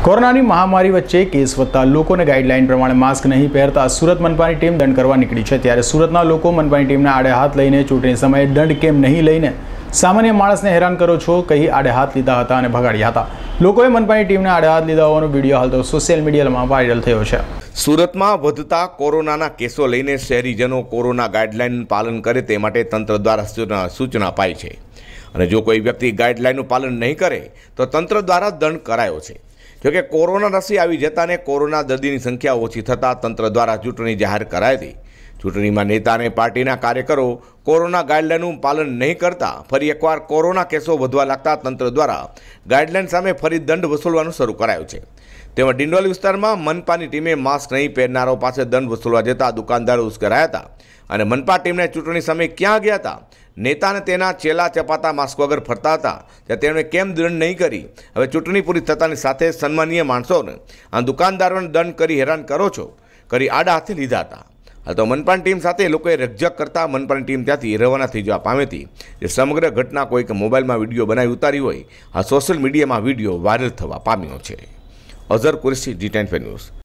કોરોનાની મહામારી વચ્ચે કેસ વધતા લોકોને ગાઈડલાઈન પ્રમાણે માસ્ક નહીં પહેરતા સુરત મનપાની ટીમ દંડ કરવા નીકળી છે। ત્યારે સુરતના લોકો મનપાની ટીમના આડે હાથ લઈને ચૂંટણી સમયે દંડ કેમ નહીં લઈને સામાન્ય માણસને હેરાન કરો છો કહી આડે હાથ લીધા હતા અને ભગાડ્યા હતા। લોકોએ મનપાની ટીમને આડે હાથ લીધા હોવાનો વિડીયો હાલ તો સોશિયલ મીડિયામાં વાયરલ થયો છે। સુરતમાં વધતા કોરોનાના કેસો લઈને શહેરીજનો કોરોના ગાઈડલાઈન પાલન કરે તે માટે તંત્ર દ્વારા સૂચના અપાઈ છે અને જો કોઈ વ્યક્તિ ગાઈડલાઈનનું પાલન નહીં કરે તો તંત્ર દ્વારા દંડ કરાયો છે। જોકે કોરોના રસી આવી જતાને કોરોના દર્દીની સંખ્યા ઓછી થતાં તંત્ર દ્વારા ચૂંટણી જાહેર કરાઈ હતી। ચૂંટણીમાં નેતા અને પાર્ટીના કાર્યકરો કોરોના ગાઈડલાઈનનું પાલન નહીં કરતા ફરી એકવાર કોરોના કેસો વધવા લાગતા તંત્ર દ્વારા ગાઈડલાઈન સામે ફરી દંડ વસૂલવાનું શરૂ કરાયું છે। તેમાં ડિંડોલી વિસ્તારમાં મનપાની ટીમે માસ્ક નહીં પહેરનારો પાસે દંડ વસૂલવા જતા દુકાનદારો ઉશ્કેરાયા હતા અને મનપા ટીમને ચૂંટણી સમયે ક્યાં ગયા હતા, નેતાને તેના ચેલા ચપાતા માસ્ક વગર ફરતા હતા ત્યાં તેમણે કેમ દંડ નહીં કરી? હવે ચૂંટણી પૂરી થતાની સાથે સન્માનીય માણસોને આ દુકાનદારોને દંડ કરી હેરાન કરો છો કરી આડા હાથે લીધા હતા। હાલ તો મનપાની ટીમ સાથે લોકોએ રકઝક કરતા મનપાની ટીમ ત્યાંથી રવાના થઈ જવા પામી હતી। જે સમગ્ર ઘટના કોઈક મોબાઈલમાં વિડીયો બનાવી ઉતારી હોય આ સોશિયલ મીડિયામાં વિડીયો વાયરલ થવા પામ્યો છે। Azhar Qureshi, G10 news.